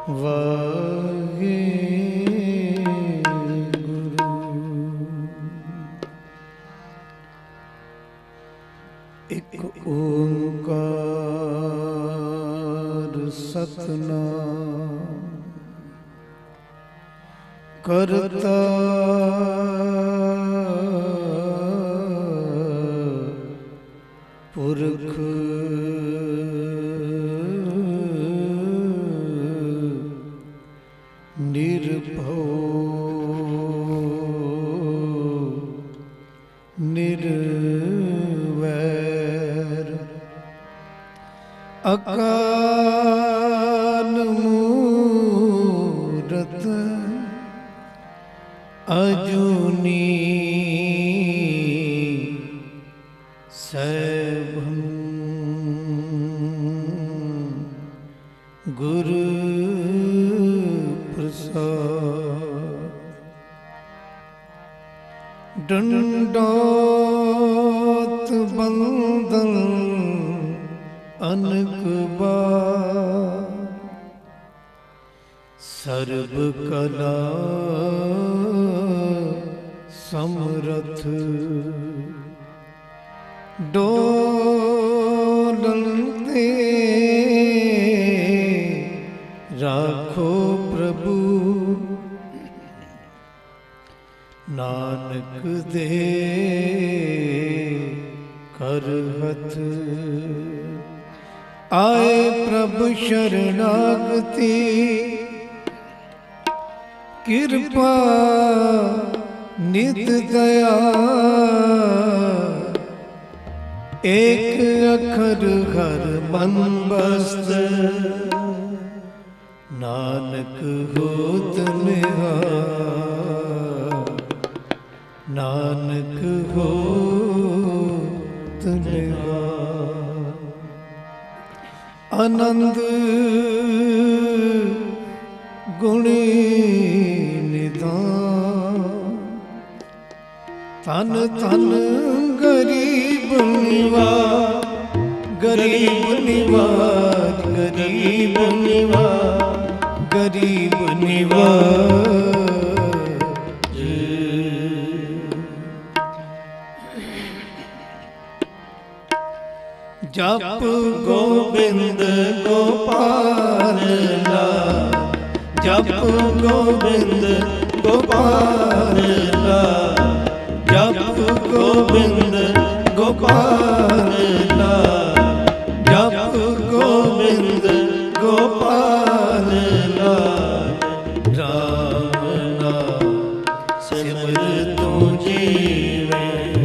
ਵਾਹਿਗੁਰੂ। ਇਕ ਓੰਕਾਰ ਸਤਿਨਾਮ ਕਰਤਾ ਪੁਰਖ ਨਿਰਵੈਰ ਅਕਾਲ ਮੂਰਤ ਅਜੂਨੀ ਸੈਭੰ ਗੁਰੂ ਡੰਡੋਤ ਬੰਦਨ ਅਨਕ ਬਾਰ ਸਰਬ ਕਲਾ ਸਮਰਥ ਡੋਲਨ ਤੇ ਰਾਖੋ ਪ੍ਰਭੂ ਨਾਨਕ ਦੇ ਕਰ ਹੱਥ ਆਏ ਪ੍ਰਭ ਸ਼ਰਨਾਗਤੀ ਕਿਰਪਾ ਨਿਤ ਦਇਆ ਏਕ ਅੱਖਰ ਹਰ ਮਨ ਬਸਤ ਨਾਨਕ ਹੋਤ ਨਿਹਾਲ ਨਾਨਕ ਹੋਤ ਨਿਹਾਲ ਆਨੰਦ ਗੁਣੀ ਨਿਧਾਨ ਤਨ ਤਨ ਗਰੀਬ ਨਿਵਾਜ ਗਰੀਬ ਨਿਵਾਜ ਗਰੀਬ ਨਿਵਾਜ ਗਰੀਬ ਨਿਵਾਜ ਜਪ ਗੋਬਿੰਦ ਗੋਪਾਲ ਲਾਲ ਜਪ ਗੋਬਿੰਦ ਗੋਪਾਲ ਲਾਲ ਜਪ ਗੋਬਿੰਦ ਗੋਪਾਲ ਲਾਲ ਜਪ ਗੋਬਿੰਦ ਗੋਪਾਲ ਲਾਲ ਰਾਮ ਨਾਮ ਸਿਮਰ ਤੂੰ ਜੀਵੇ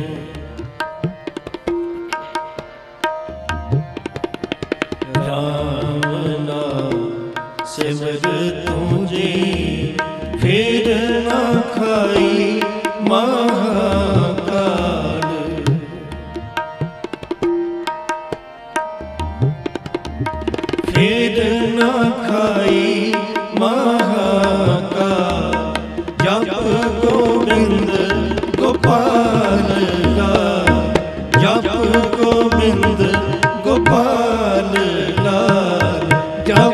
ਸਿਮਰ ਤੂੰ ਜੀ ਫੇਰ ਨਾ ਖਾਈ ਮਹਾਕਾਲ ਫੇਰ ਨਾ ਖਾਈ ਮਹਾਕਾਲ ਜਪ ਗੋਬਿੰਦ ਗੋਪਾਲ ਲਾਲ ਜਪ ਗੋਬਿੰਦ ਗੋਪਾਲ ਲਾਲ ਜਪ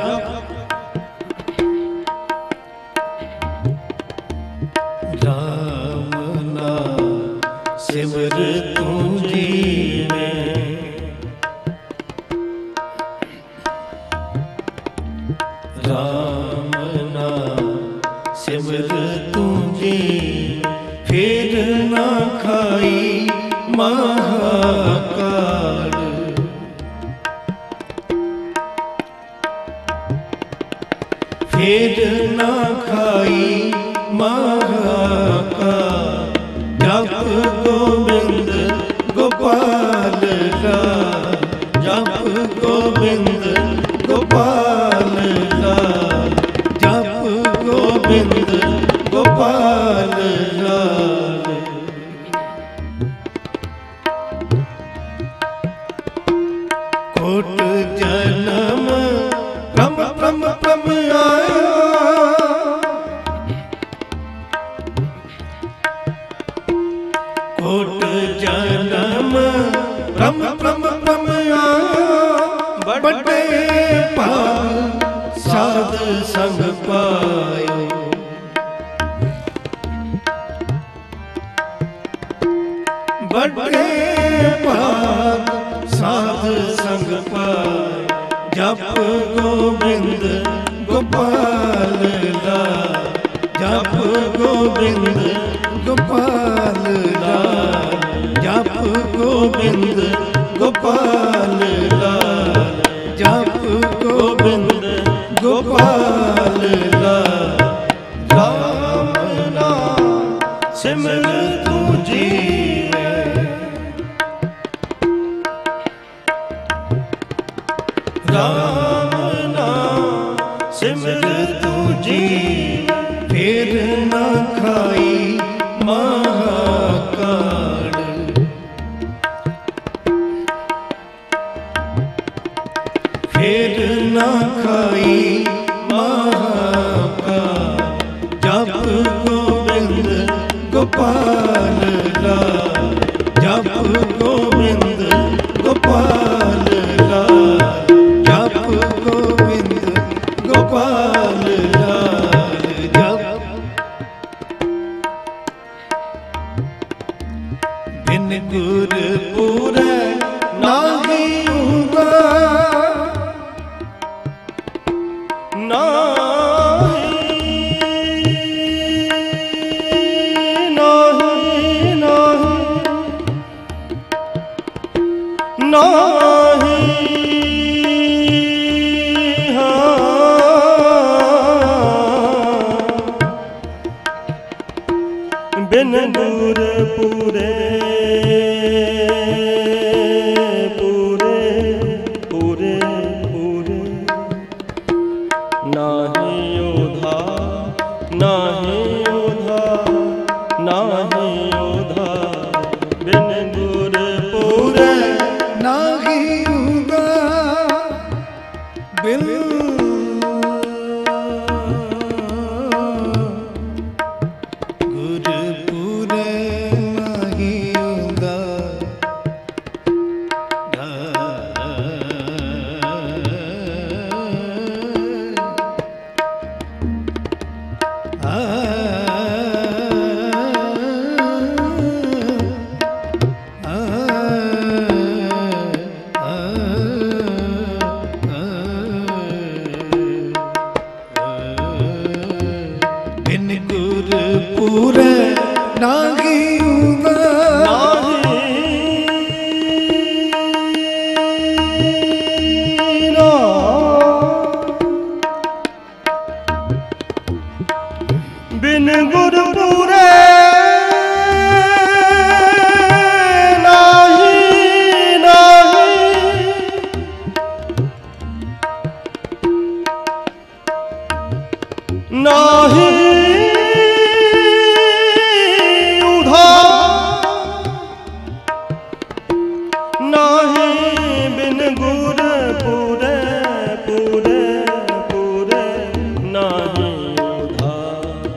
ਰਾਮ ਨਾਮ ਸਿਮਰ ਤੂੰ ਜੀਵੇ ਰਾਮ ਨਾਮ ਸਿਮਰ ਤੂੰ ਜੀ ਫੇਰ ਨਾ ਖਾਈ ਮਹਾਕਾਲ ਫੇਰ ਨਾ ਖਾਈ ਮਹਾਕਾਲ ਜਪ ਗੋਬਿੰਦ ਗੋਪਾਲ ਲਾਲ ਜਪ ਗੋਬਿੰਦ ਗੋਪਾਲ ਲਾਲ ਜਪ ਗੋਬਿੰਦ ਗੋਪਾਲ ਲਾਲ ਕੋਟ ਜਨਮ ਪ੍ਰਮ ਪ੍ਰਮ ਪ੍ਰਮ ਆਇਆ ਕੋਟ ਜਨਮ ਪ੍ਰਮ ਪ੍ਰਮ ਪ੍ਰਮ ਆਇਆ ਵੱਡੇ ਭਾਗ ਸਾਧ ਸੰਗ पायो। बड़े पाक साध संग पाए, जप गोविंद गोपाल लाल, जप गोविंद गोपाल लाल, जप गोविंद गोपाल लाल, जप गोविंद गोपाल लाल। राम नाम सिमर तू जीवे, राम नाम सिमर तू जीवे, फिर न खाई महाकाल, फिर न खाई महाकाल, जप गोविंद गोपाल लाल, जप गोविंद गोपाल लाल, जप गोविंद गोपाल लाल, जप। बिन गुर पूरै नाहि उगार, बिन गुर पूरे पूरे पूरे पूरे, नाहि उधार नाहि उधार नाहि उधार, बिन गुर पूरे नाहि उगार, बिन पूरे नाहि उगार, बिन गुर पूरे नाहि नाहि, नाहि बिन गुर पूरे पूरे पूरे, नाहि उधार।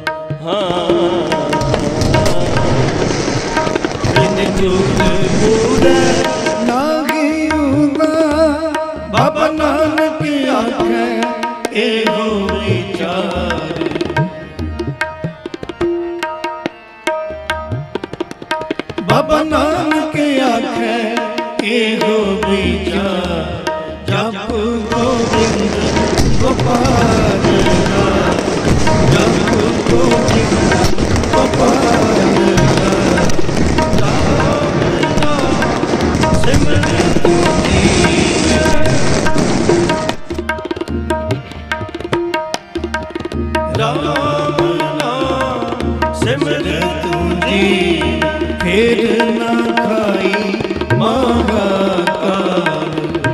बिन गुर पूरे नाहि उगार, बाबा नानक आखे एहो विचार, बाबा नानक आखे एहो विचार, जप गोविंद गोपाल लाल, जप गोविंद गोपाल लाल, राम नाम सिमर तू जीवे, राम नाम सिमर तू जीवे, फिर न खाई महाकाल,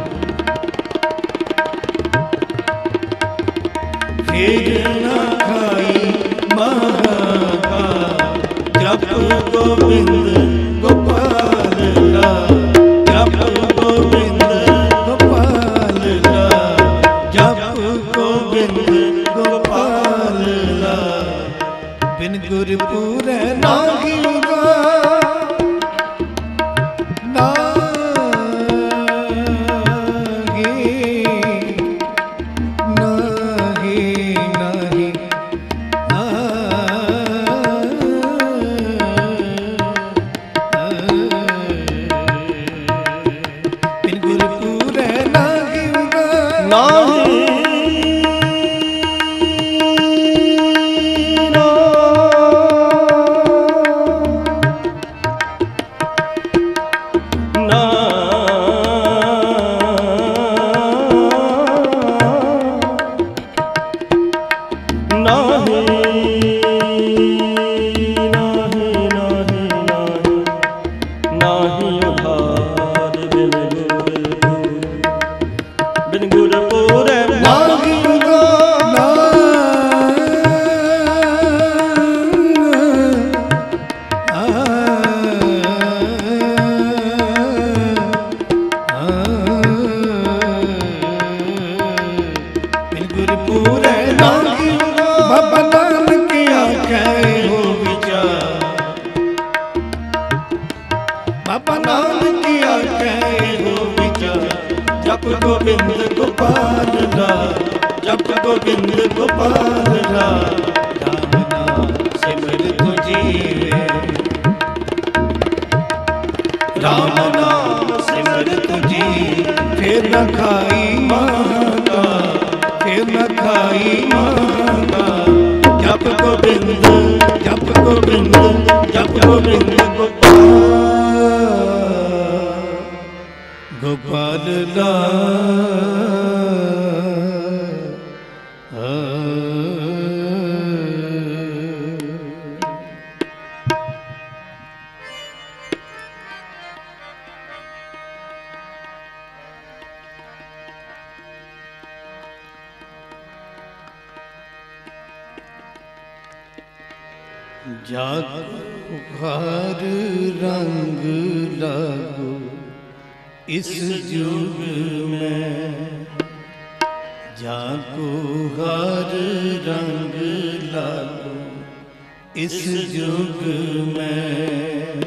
फिर न खाई महाकाल, जप गोविंद गोपाल लाल, जप गोविंद गोपाल लाल, जप गोविंद गोपाल लाल। बिन गुर पूरै नाहि उगार, नाहि नाहि नाहि जाको हर रंग लागो इस युग में, जाको हर रंग लागो इस युग में,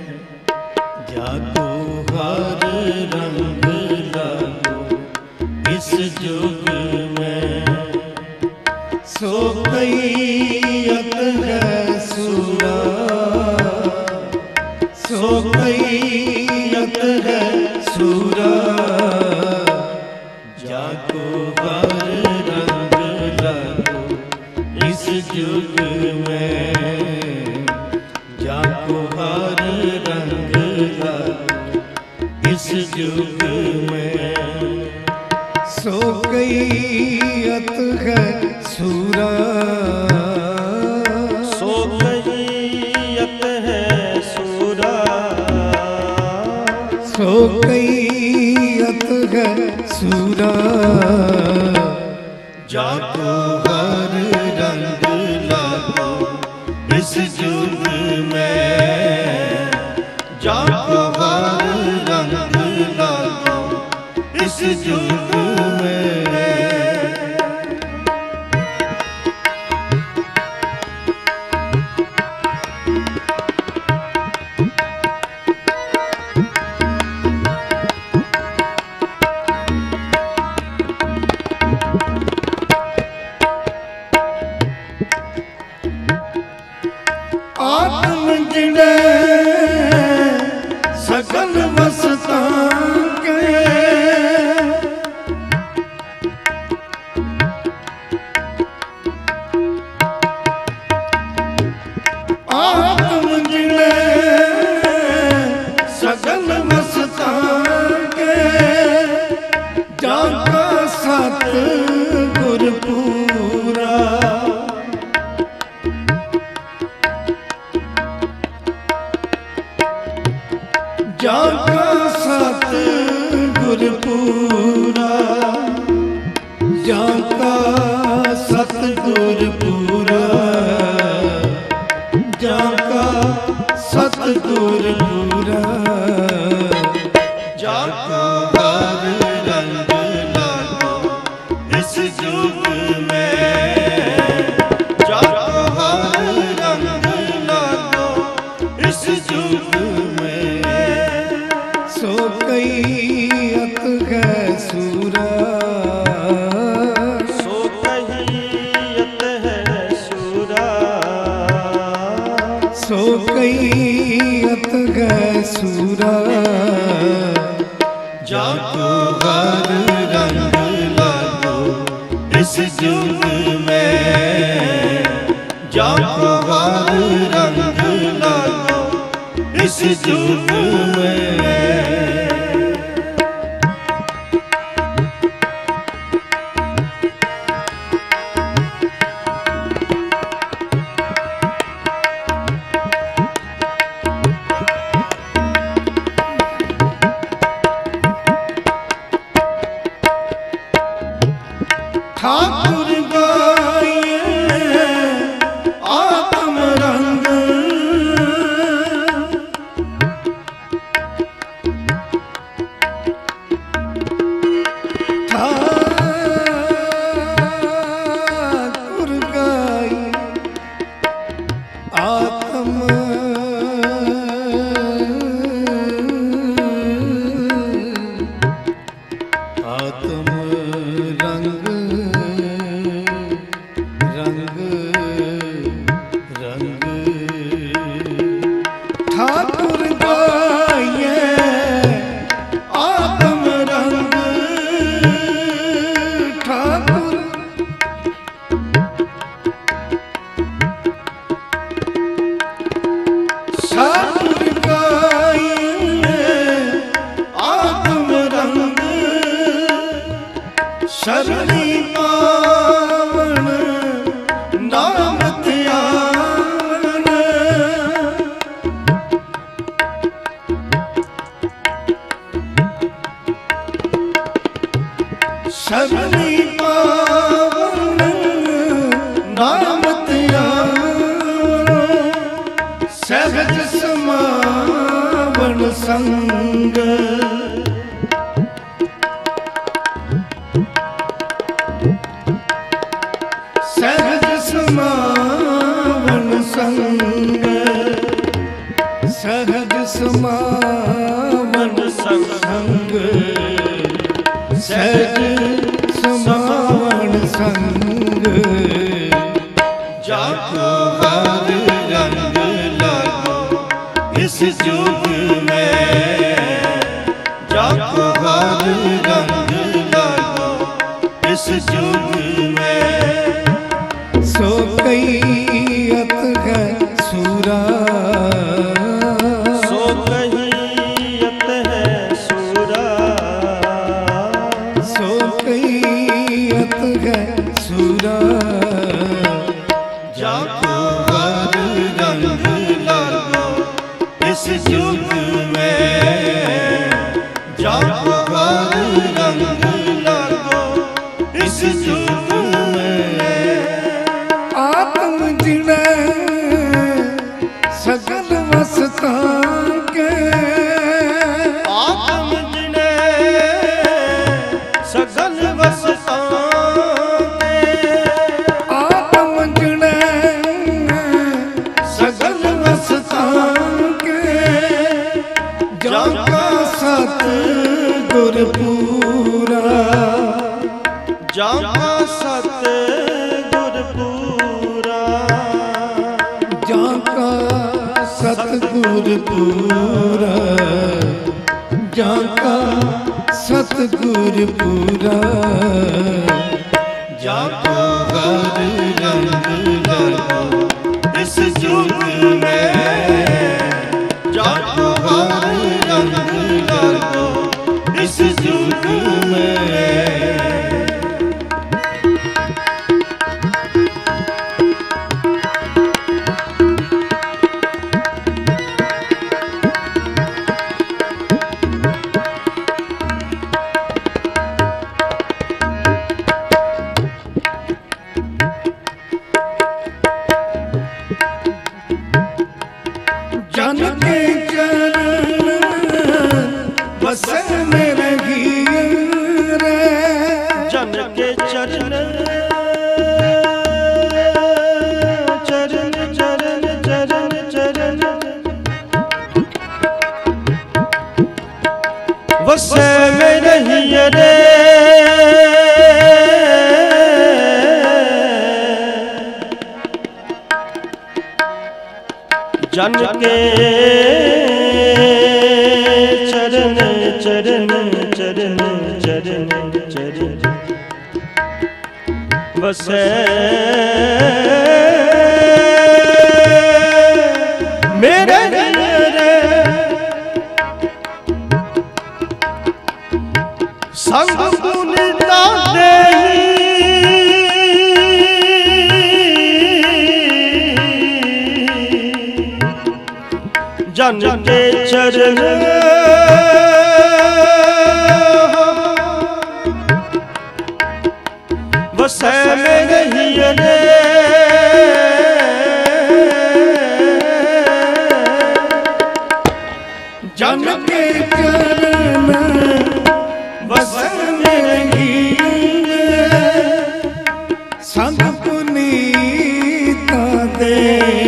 जाको हर रंग लागो इस युग में। सो कैयत है सूरा, सो कैयत है सूरा, जाको हर रंग लागो इस युग में, जाको हर रंग लागो इस युग में। सो कैयत है सूरा, सो कैयत है सूरा, सो कैयत है सूरा, जाको हर रंग लागो इस युग में, जाको हर रंग लागो इस युग में। आत्म जिड़े सकल वसता के, आत्म जिड़े सकल वसता के, जाका सत गुर पूरा, जाका सत गुर पूरा, जाका सत गुर पूरा, जाका सत गुर पूरा, जाको हर रंग लागो इस युग में, जाको हर रंग लागो इस युग में। सो कैयत है सूरा, सो कैयत है सूरा, सो कैयत है सूरा, जाको हर रंग लागो इस जुग में, जाको हर रंग लागो इस जुग में। ठाकुर गाये आत्म रंग, ठाकुर गाये आत्म रंग, ठाकुर गाये आत्म रंग, ठाकुर ठाकुर गाये आत्म रंग, शरणी पावन नाम ध्यान, शरणी पावन नाम ध्यान, सहज समावन संग, सहज समावन संग, सहज समावन संग, सहज समावन संग, जाको हर रंग लागो इस जुग में, जाको हर रंग लागो इस जुग में। सो कहियत है सूरा, सो कहियत है सूरा, सो कहियत है सूरा, जाको हर रंग लागो इस जुग में, जाको हर रंग लागो इस जुग में। आत्म जिणे सगल वसता के, आत्म जिने सगल वसता के, आत्म जिणे सगल वसता के, जाका सत गुर पूरा, जाका सत गुर पूरा, जाका सतगुर पूरा, जाका सतगुर पूरा, जाको हर रंग लागो इस जुग में, जाको हर रंग लागो इस जुग में। जन के चरण बसे में रही रे, जन के चरण चरण चरण चरण चरण, वसे में रही रे, जन के चरण चरण चरण चरण चरण, बसे मेरे रे संग पुनिता दे जन के चरण बसे मेरे रे जन के चरण बसे मेरे संग पुनीता दे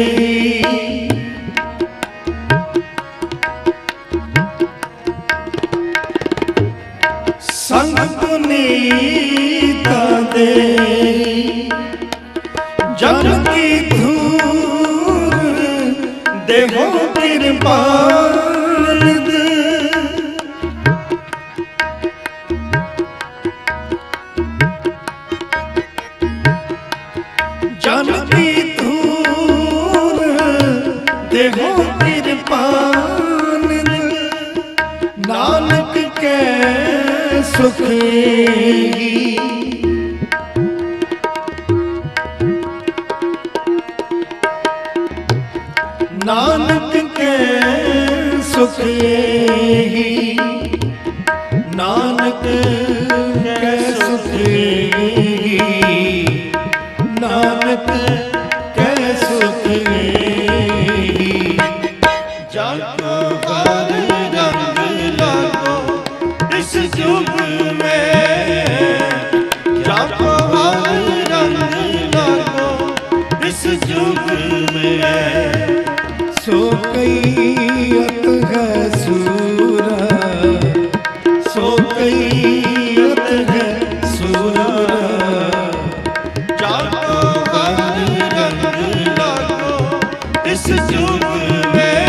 संग पुनीता दे जन की धूल देवो कृपाल दे जन की धूल देवो कृपाल दे नानक के सुख नानक के सुख नानक के सुख नानक के सुख जाको हर रंग लागो इस युग में जाको हर रंग लागो इस युग में सो कैयत है सूरा सो कैयत है सूरा जाको हर रंग लागो इस युग में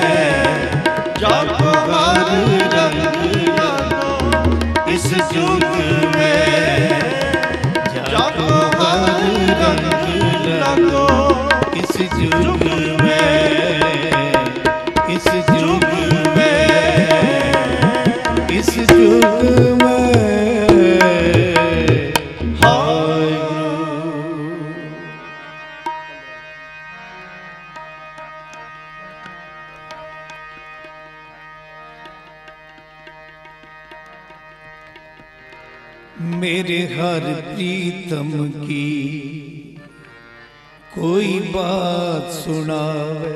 जाको हर रंग लागो इस युग में जाको हर रंग लागो इस युग में इस युग में इस युग में हाय मेरे हर प्रीतम की कोई बात सुनावे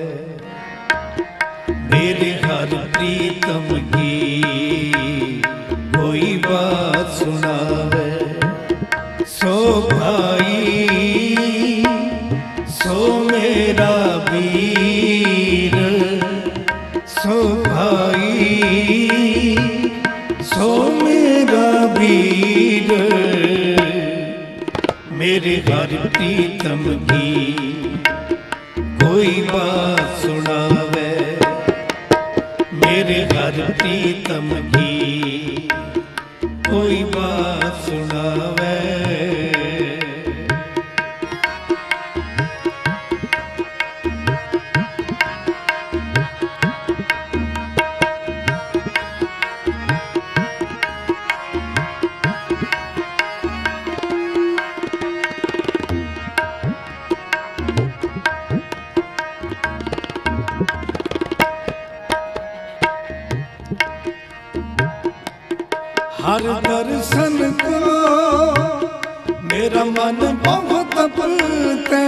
मेरे हर प्रीतम की कोई बात सुनावे सो भाई सो मेरा वीर सो भाई सो मेरा वीर मेरे हर प्रीतम की कोई बात सुनावे मेरे हर प्रीतम की कोई बात सुनावे हर दर्शन को मेरा मन बहुत तपते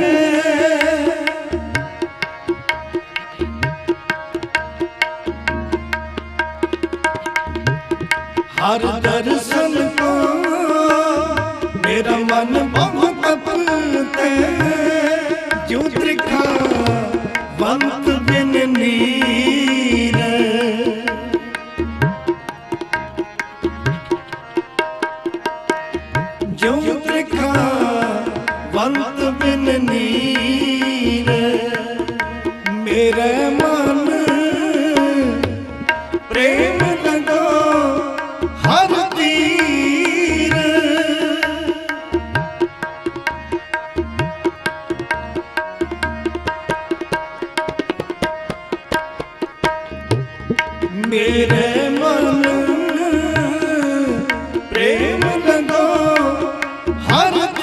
हर दर्शन को मेरा मन बहुत तपते जो त्रिखा वंत बिन नीर जो त्रिखा वंत बिन नीर मेरे मन प्रेम लगो हर तीर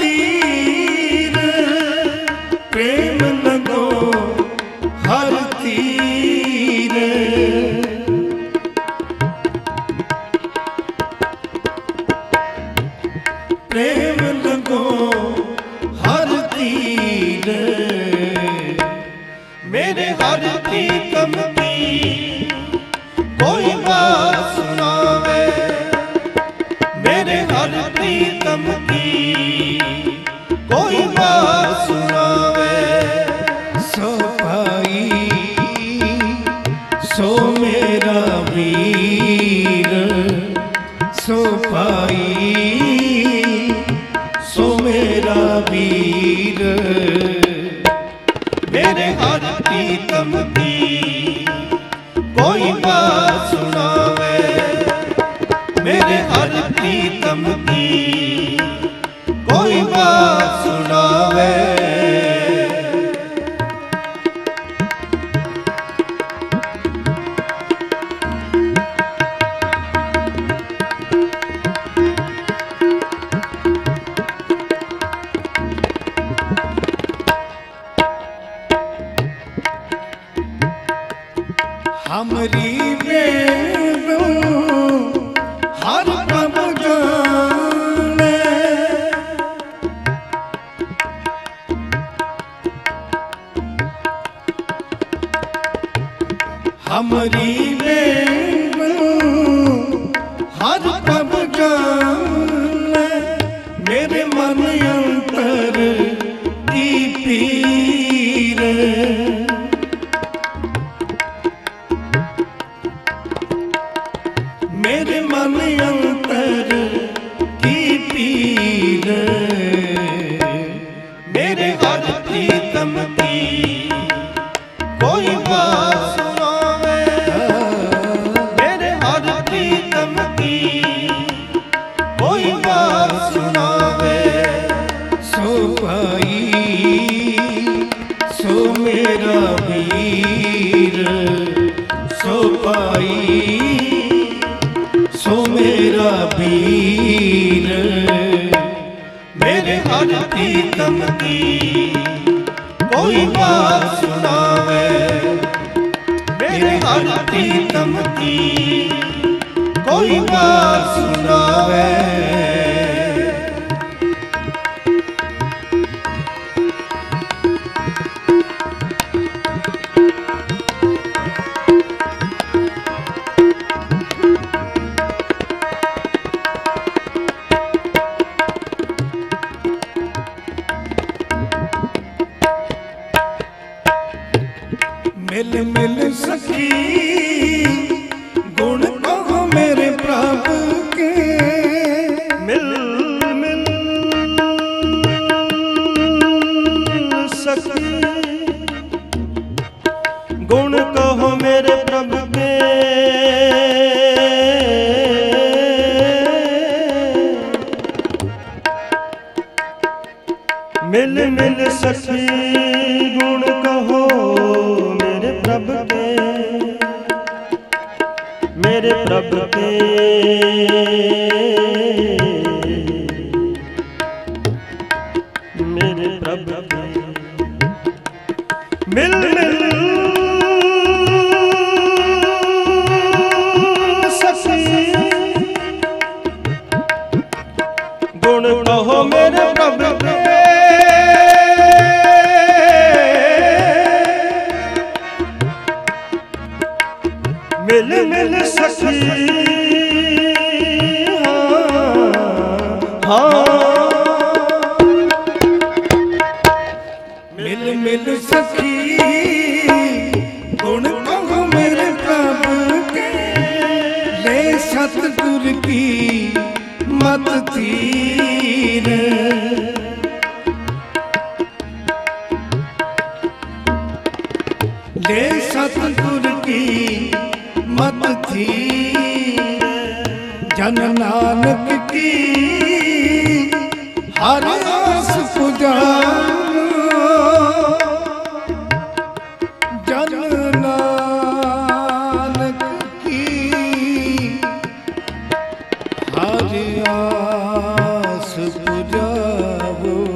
तीर प्रेम लगो हर तीर प्रेम लगो हर तीर मेरे हर प्रीतम की कोई बात सुनावे, मेरे हर प्रीतम की कोई बात सुनावे। सो भाई सो मेरा वीर सो भाई सो मेरा वीर मेरे हर प्रीतम की कोई बात सुनावे, मेरे हर प्रीतम की कोई बात सुनावे। हमरी बेबू हर प्रभ जाने हमरी बेबू हर प्रभ जाने मेरे मन अंतर की पीर मेरे मन अंतर की पीर मेरे हर प्रीतम की कोई बात सुनावे, मेरे हर प्रीतम की कोई बात सुनावे। सो भाई सो मेरा वीर सो भाई सो मेरा वीर मेरे हर प्रीतम की कोई बात सुनावे, मेरे हर प्रीतम की कोई बात सुनावे। मिल मिल सखी गुण कहो मेरे प्रभु के मिल मिल सखी गुण कहो मेरे प्रभु के, मिल मिल सखी गुण कहो मेरे प्रभु के, मेरे प्रभु के। मेरे प्रभु के मिल मिल सखी गुण कहो मेरे प्रभु के, मिल मिल सखी हाँ मिल मिल सखी गुण कहो मेरे प्रभु के ले सतगुर की मत तीर ले सतगुर की मत थी जन नानक की हर आस पुजारो जन नानक की हर आस पुजारो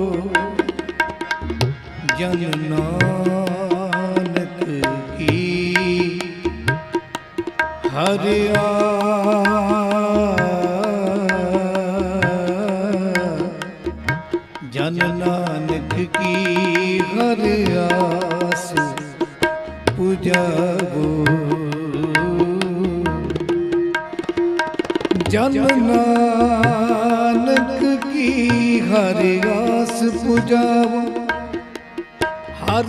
जन नानक की हरि जन नानक की हरि आस पुजावो जन नानक की हरि आस पुजावो हर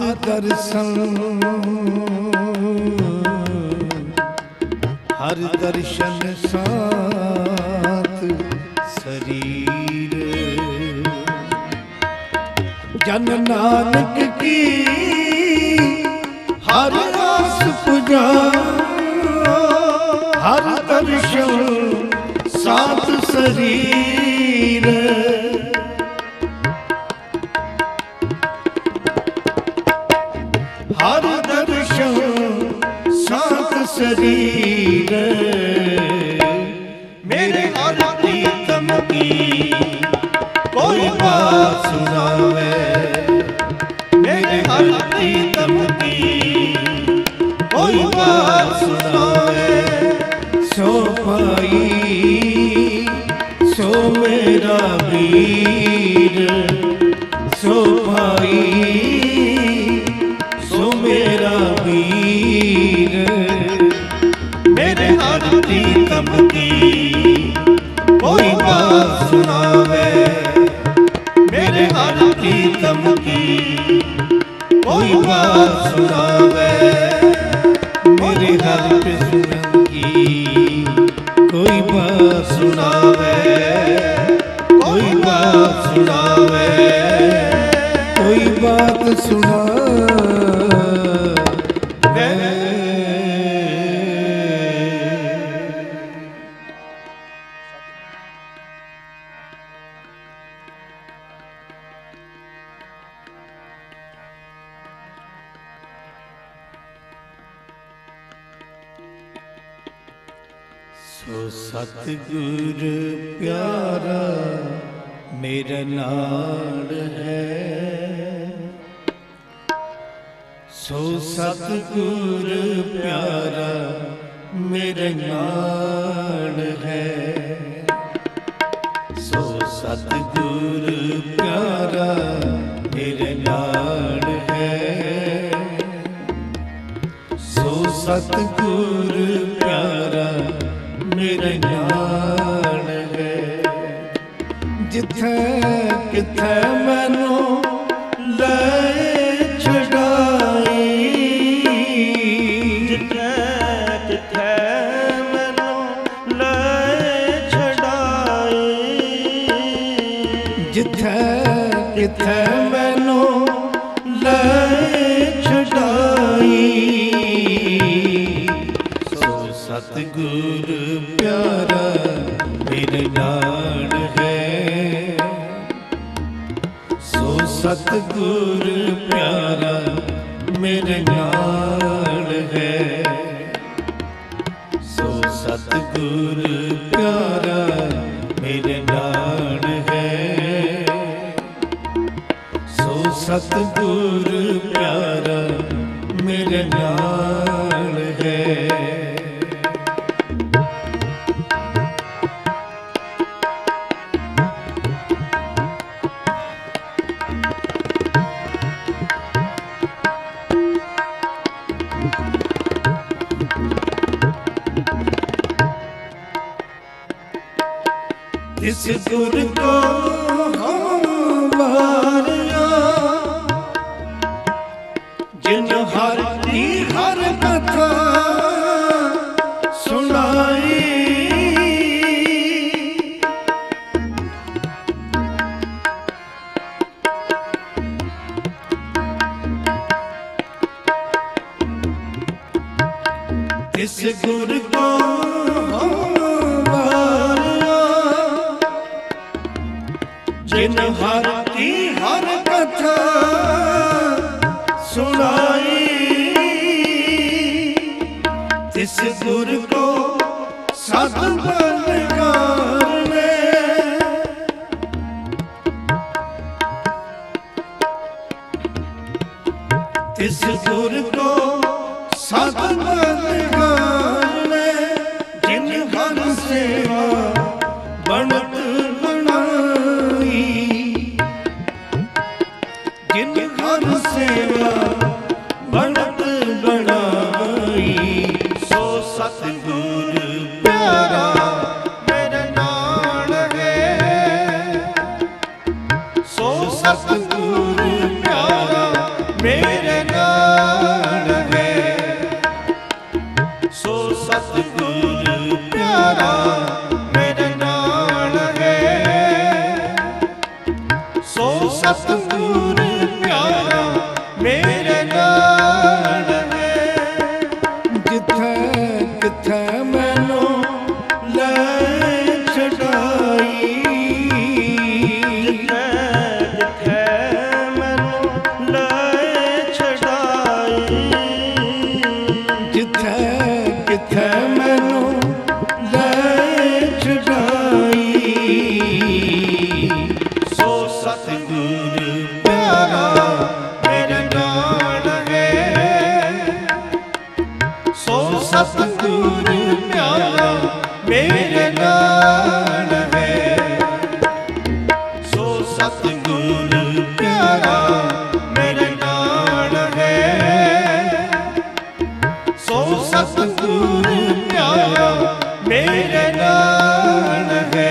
दर्शन साथ शरीर जन नानक की हर आस पुजावो हर दर्शन साथ शरीर हर दर्शन साथ शरीर मेरे हर प्रीतम की कोई बात सुनावे मेरे हर प्रीतम की कोई बात सुनावे सो पाई सो मेरा वीर सो पाई सो मेरा वीर मेरे हर प्रीतम की कोई बात सुनावे मेरे हर प्रीतम की कोई बात सुनावे मेरे हर प्रीतम की कोई बात सुनावे कोई बात सुनावे कोई बात सुनावे सो सतगुर प्यारा मेरा नाल है सो सतगुर प्यारा मेरा नाल है सो सतगुर प्यारा मेरा नाल है सो सतगुर प्यारा मेरे नाल है जिथे किथे मैनू ले छड़ाई जिथे किथे मैनू ले छड़ाई जिथे किथे मैनू ले छड़ाई सतगुर प्यारा मेरे नाल है सो सतगुर प्यारा मेरे नाल है सो सतगुर प्यारा मेरे नाल है सो सतगुर प्यारा मेरे नाल है इस गुर को हमारा जिन हर की हर कथा सुनाई इस गुर को जिन हर की हर कथा सुनाई इस गुर को सत बलकार ने तिस गुर को सत बलिहारे जिन हर सेवा बनत बनाई जिन हर सेवा बनत बनाई सो सतगुर प्यारा मेरे नाल है सो सतगुर प्यारा मेरे नाल है सो सतगुर प्यारा मेरे नाल है सो सतगुर प्यारा मेरे नाल है जिथे किथे मैनू ले छड़ाई जिथे जिथे मैनू ले छड़ाई जिथे किथे मैनू ले छड़ाई सो सतगुर प्यारा मेरे नाल है सो सतगुर प्यारा मेरे नाल है सो सतगुर प्यारा मेरे नाल है सो सतगुर प्यारा मेरे नाल है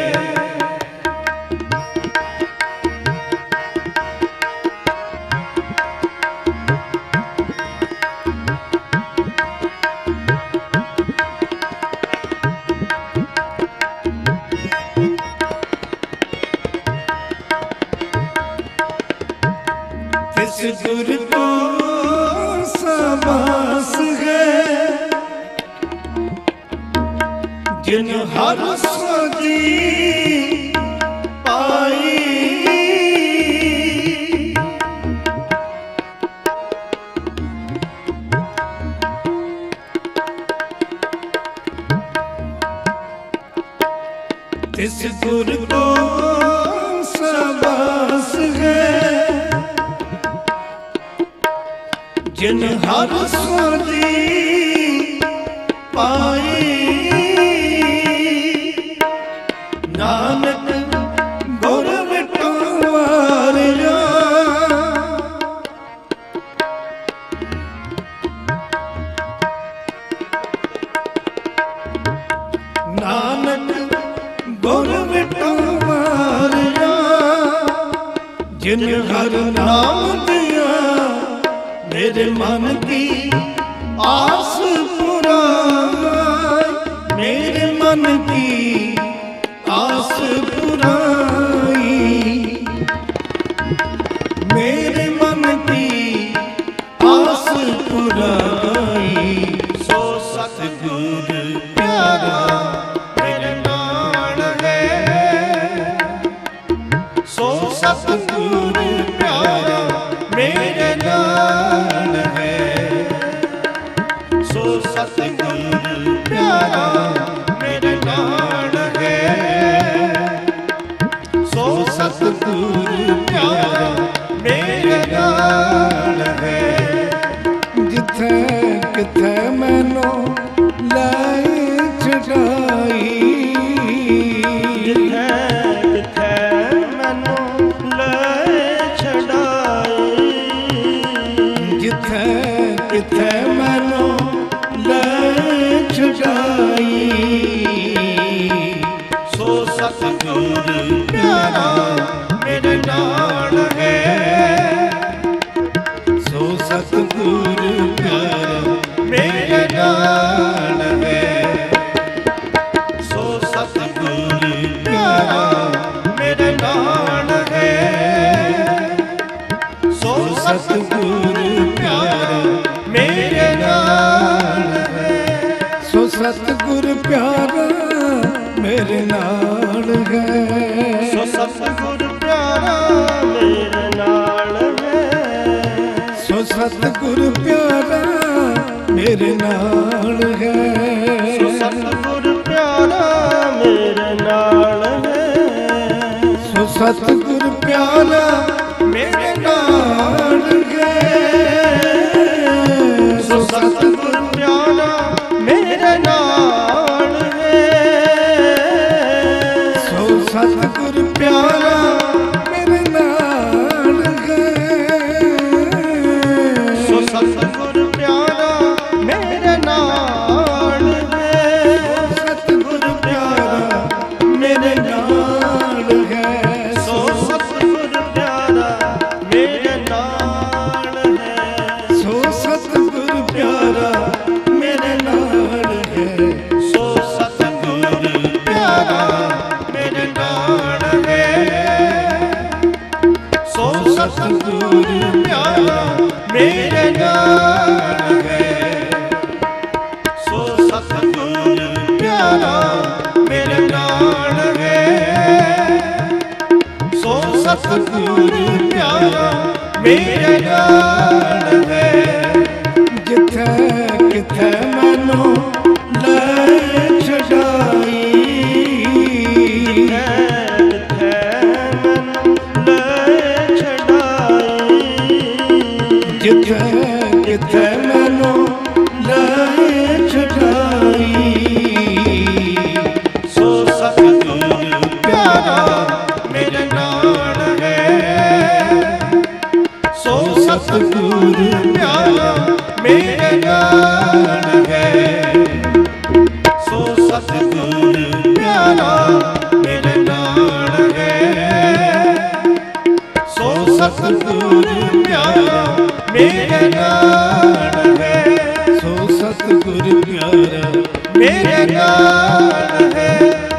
तिस गुर को साबास है जिन हर सदी पाई तिस गुर को साबास है जिन हर सदी पाई नानक गुर विटवारिया नानक गुर विटवारिया जिन हर नाम दिया मेरे मन की आस पुराई मेरे मन की आस पुराई मेरे मन की आस पुराई सो सतगुर प्यारा मेरे नाल है सो सतगुर प्यारा मेरे नाल है सो सतगुर प्यारा मेरे नाल है सो सतगुर प्यारा मेरे नाल है जिथे किथे मैनू ले छड़ाई जिथे जिथे मैनू ले छड़ाई जिथे किथे मैनू ले छड़ाई सो सतगुर प्यारा मेरे नाल है सो सतगुर प्यारा मेरे नाल है सो सतगुर प्यारा मेरे नाल है सो सतगुर प्यारा मेरे नाल है सो सतगुर प्यारा मेरे नाल है सो सतगुर प्यारा मेरे नाल है सो सतगुर प्यारा मेरे नाल है सो सतगुर प्यारा मेरे नाल है सो सतगुर प्यारा मेरे नाल है सतगुर प्यारा मेरे नाल है। सो सतगुर प्यारा मेरे नाल है। सो सतगुर प्यारा मेरे नाल है। जिथे किथे मैनू ले छड़ाई, जिथे किथे मैनू ले छड़ाई। सो सतगुर प्यारा मेरे नाल है। सो सतगुर प्यारा मेरे नाल है। सो सतगुर प्यारा मेरे नाल है। सो सतगुर प्यारा मेरे नाल है। सो सतगुर प्यारा मेरे नाल है।